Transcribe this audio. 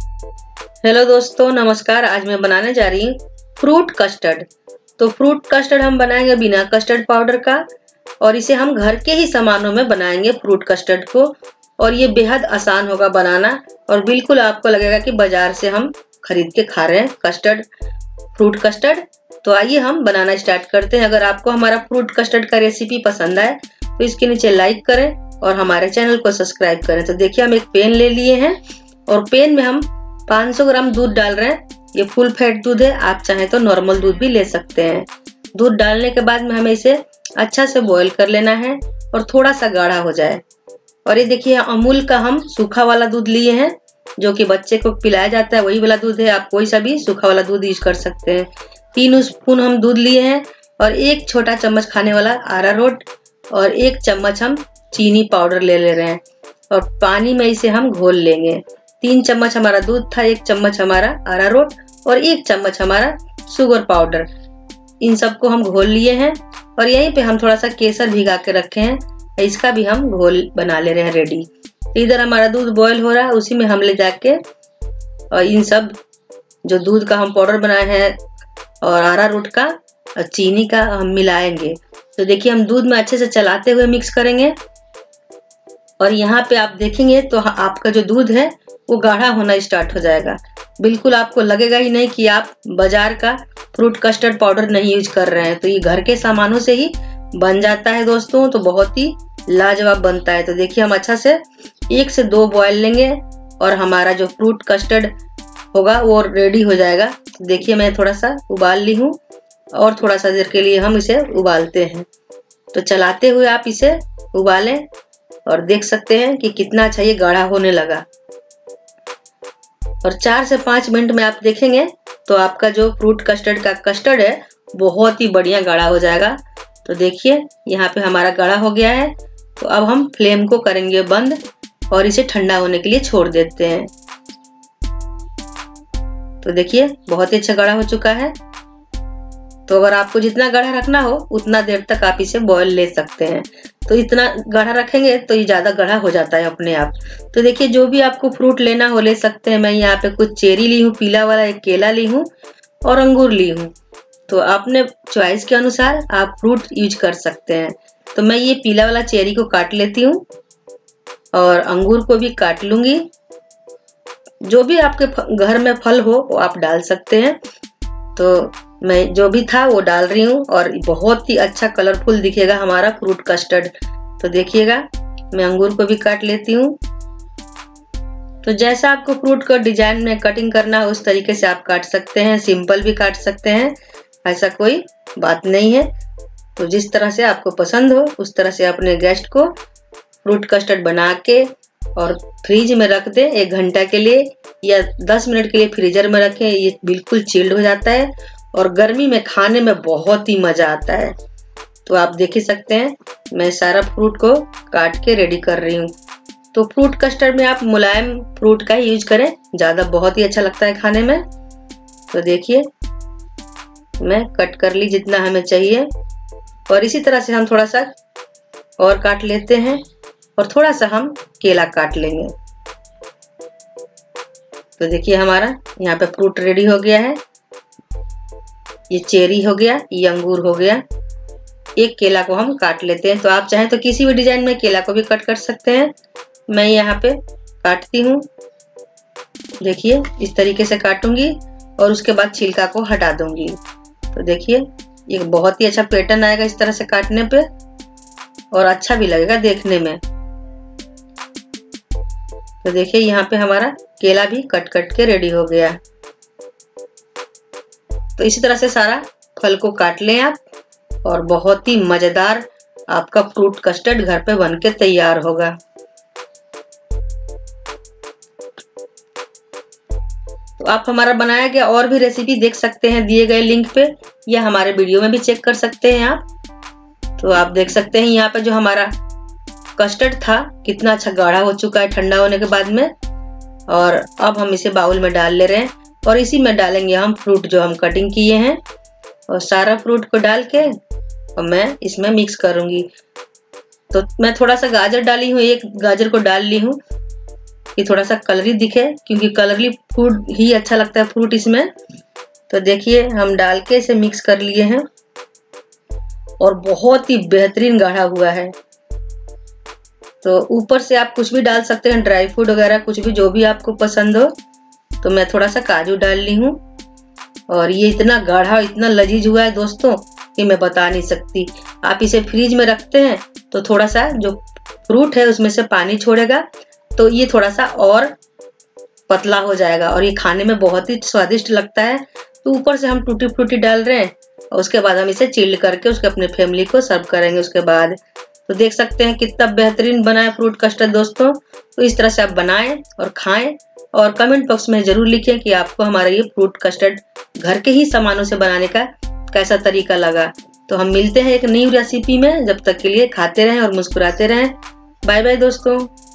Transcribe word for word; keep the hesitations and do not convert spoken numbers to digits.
Hello दोस्तों, नमस्कार। आज मैं बनाने जा रही हूँ फ्रूट कस्टर्ड। तो फ्रूट कस्टर्ड हम बनाएंगे बिना कस्टर्ड पाउडर का, और इसे हम घर के ही सामानों में बनाएंगे फ्रूट कस्टर्ड को। और ये बेहद आसान होगा बनाना, और बिल्कुल आपको लगेगा कि बाजार से हम खरीद के खा रहे हैं कस्टर्ड, फ्रूट कस्टर्ड। तो आइए हम बनाना स्टार्ट करते हैं। अगर आपको हमारा फ्रूट कस्टर्ड का रेसिपी पसंद आए तो इसके नीचे लाइक करें और हमारे चैनल को सब्सक्राइब करें। तो देखिए, हम एक पैन ले लिए हैं और पैन में हम पाँच सौ ग्राम दूध डाल रहे हैं। ये फुल फैट दूध है, आप चाहें तो नॉर्मल दूध भी ले सकते हैं। दूध डालने के बाद में हमें इसे अच्छा से बॉईल कर लेना है और थोड़ा सा गाढ़ा हो जाए। और ये देखिए, अमूल का हम सूखा वाला दूध लिए हैं, जो कि बच्चे को पिलाया जाता है, वही वाला दूध है। आप कोई सा भी सूखा वाला दूध यूज कर सकते हैं। तीन स्पून हम दूध लिए हैं और एक छोटा चम्मच खाने वाला अरारोट और एक चम्मच हम चीनी पाउडर ले ले रहे हैं, और पानी में इसे हम घोल लेंगे। तीन चम्मच हमारा दूध था, एक चम्मच हमारा अरारोट और एक चम्मच हमारा शुगर पाउडर। इन सबको हम घोल लिए हैं और यहीं पे हम थोड़ा सा केसर भिगा के रखे हैं, इसका भी हम घोल बना ले रहे हैं रेडी। इधर हमारा दूध बॉईल हो रहा है, उसी में हम ले जाके और इन सब जो दूध का हम पाउडर बनाए हैं और अरारोट का और चीनी का हम मिलाएंगे। तो देखिए, हम दूध में अच्छे से चलाते हुए मिक्स करेंगे। और यहाँ पे आप देखेंगे तो आपका जो दूध है वो गाढ़ा होना स्टार्ट हो जाएगा। बिल्कुल आपको लगेगा ही नहीं कि आप बाजार का फ्रूट कस्टर्ड पाउडर नहीं यूज कर रहे हैं। तो ये घर के सामानों से ही बन जाता है दोस्तों, तो बहुत ही लाजवाब बनता है। तो देखिए, हम अच्छा से एक से दो बॉयल लेंगे और हमारा जो फ्रूट कस्टर्ड होगा वो रेडी हो जाएगा। तो देखिए, मैं थोड़ा सा उबाल ली हूँ और थोड़ा सा देर के लिए हम इसे उबालते हैं। तो चलाते हुए आप इसे उबालें और देख सकते हैं कि कितना अच्छा ये गाढ़ा होने लगा। और चार से पांच मिनट में आप देखेंगे तो आपका जो फ्रूट कस्टर्ड का कस्टर्ड है बहुत ही बढ़िया गाढ़ा हो जाएगा। तो देखिए, यहाँ पे हमारा गाढ़ा हो गया है। तो अब हम फ्लेम को करेंगे बंद और इसे ठंडा होने के लिए छोड़ देते हैं। तो देखिए, बहुत ही अच्छा गाढ़ा हो चुका है। तो अगर आपको जितना गाढ़ा रखना हो उतना देर तक आप इसे बॉईल ले सकते हैं। तो इतना गाढ़ा रखेंगे तो ये ज्यादा गाढ़ा हो जाता है अपने आप। तो देखिए, जो भी आपको फ्रूट लेना हो ले सकते हैं। मैं यहाँ पे कुछ चेरी ली हूँ पीला वाला, एक केला ली हूँ और अंगूर ली हूँ। तो अपने चॉइस के अनुसार आप फ्रूट यूज कर सकते हैं। तो मैं ये पीला वाला चेरी को काट लेती हूँ और अंगूर को भी काट लूंगी। जो भी आपके घर में फल हो वो आप डाल सकते हैं। तो मैं जो भी था वो डाल रही हूँ और बहुत ही अच्छा कलरफुल दिखेगा हमारा फ्रूट कस्टर्ड। तो देखिएगा, मैं अंगूर को भी काट लेती हूँ। तो जैसा आपको फ्रूट को डिजाइन में कटिंग करना है उस तरीके से आप काट सकते हैं, सिंपल भी काट सकते हैं, ऐसा कोई बात नहीं है। तो जिस तरह से आपको पसंद हो उस तरह से अपने गेस्ट को फ्रूट कस्टर्ड बना के और फ्रिज में रख दें एक घंटा के लिए या दस मिनट के लिए फ्रीजर में रखें। ये बिल्कुल चिल्ड हो जाता है और गर्मी में खाने में बहुत ही मजा आता है। तो आप देख ही सकते हैं, मैं सारा फ्रूट को काट के रेडी कर रही हूँ। तो फ्रूट कस्टर्ड में आप मुलायम फ्रूट का ही यूज करें, ज्यादा बहुत ही अच्छा लगता है खाने में। तो देखिए, मैं कट कर ली जितना हमें चाहिए और इसी तरह से हम थोड़ा सा और काट लेते हैं और थोड़ा सा हम केला काट लेंगे। तो देखिए, हमारा यहाँ पे फ्रूट रेडी हो गया है। ये चेरी हो गया, ये अंगूर हो गया। एक केला को हम काट लेते हैं। तो आप चाहें तो किसी भी डिजाइन में केला को भी कट कर सकते हैं। मैं यहाँ पे काटती हूँ, देखिए इस तरीके से काटूंगी और उसके बाद छिलका को हटा दूंगी। तो देखिए, ये बहुत ही अच्छा पैटर्न आएगा इस तरह से काटने पे और अच्छा भी लगेगा देखने में। तो देखिए, यहाँ पे हमारा केला भी कट कट के रेडी हो गया। तो इसी तरह से सारा फल को काट लें आप और बहुत ही मजेदार आपका फ्रूट कस्टर्ड घर पे बनके तैयार होगा। तो आप हमारा बनाया गया और भी रेसिपी देख सकते हैं दिए गए लिंक पे, या हमारे वीडियो में भी चेक कर सकते हैं आप। तो आप देख सकते हैं यहाँ पे जो हमारा कस्टर्ड था कितना अच्छा गाढ़ा हो चुका है ठंडा होने के बाद में। और अब हम इसे बाउल में डाल ले रहे हैं और इसी में डालेंगे हम फ्रूट जो हम कटिंग किए हैं, और सारा फ्रूट को डाल के और मैं इसमें मिक्स करूंगी। तो मैं थोड़ा सा गाजर डाली हूँ, एक गाजर को डाल ली हूँ कि थोड़ा सा कलरी दिखे, क्योंकि कलरली फूड ही अच्छा लगता है फ्रूट इसमें। तो देखिए हम डाल के इसे मिक्स कर लिए हैं और बहुत ही बेहतरीन गाढ़ा हुआ है। तो ऊपर से आप कुछ भी डाल सकते हैं, ड्राई फ्रूट वगैरह कुछ भी, जो भी आपको पसंद हो। तो मैं थोड़ा सा काजू डाल ली हूँ और ये इतना गाढ़ा इतना लजीज हुआ है दोस्तों कि मैं बता नहीं सकती। आप इसे फ्रीज में रखते हैं तो थोड़ा सा जो फ्रूट है उसमें से पानी छोड़ेगा, तो ये थोड़ा सा और पतला हो जाएगा और ये खाने में बहुत ही स्वादिष्ट लगता है। तो ऊपर से हम टूटी फ्रूटी डाल रहे हैं और उसके बाद हम इसे चिल्ड करके उसके अपने फैमिली को सर्व करेंगे उसके बाद। तो देख सकते हैं कितना बेहतरीन बना है फ्रूट कस्टर्ड दोस्तों। तो इस तरह से आप बनाएं और खाएं और कमेंट बॉक्स में जरूर लिखें कि आपको हमारा ये फ्रूट कस्टर्ड घर के ही सामानों से बनाने का कैसा तरीका लगा। तो हम मिलते हैं एक नई रेसिपी में, जब तक के लिए खाते रहें और मुस्कुराते रहें। बाय बाय दोस्तों।